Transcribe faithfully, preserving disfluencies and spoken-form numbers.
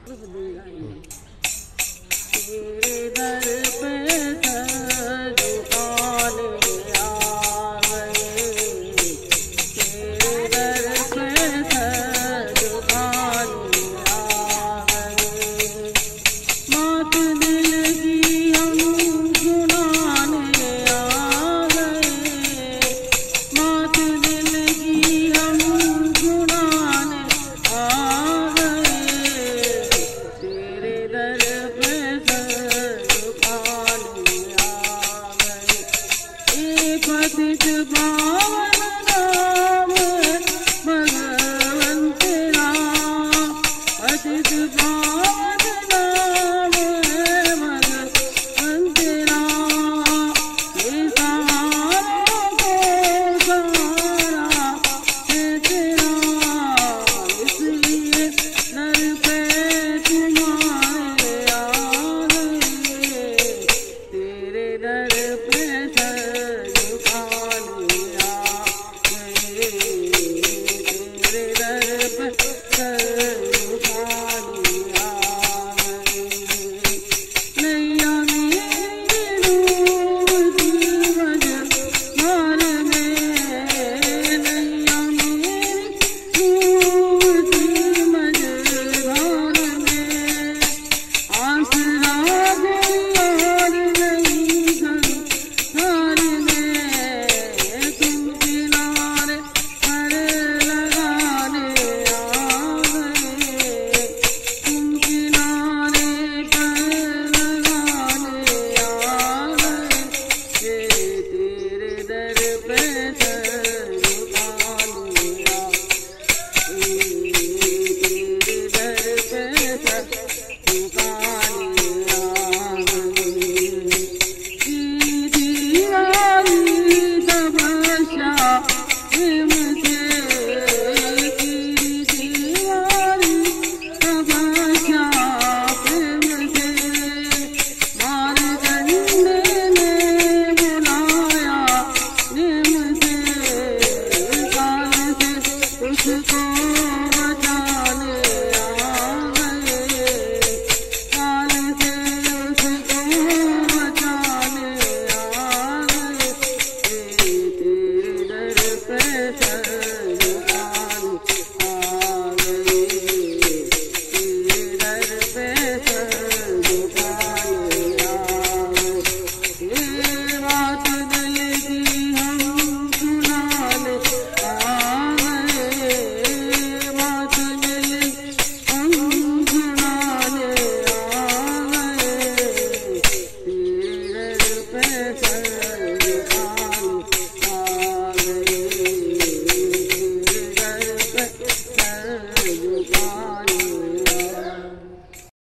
तेरे दर पे सर झुकाने आ गए, तेरे दर पे सर झुकाने आ गए। मात दिल की हम सुनाने आ गए, मात दिल की हम सुनाने आ गए। तेरे दर पे सर झुकाने आ गए। एक पतित पावन नाम भगवंत राम, पतित पावन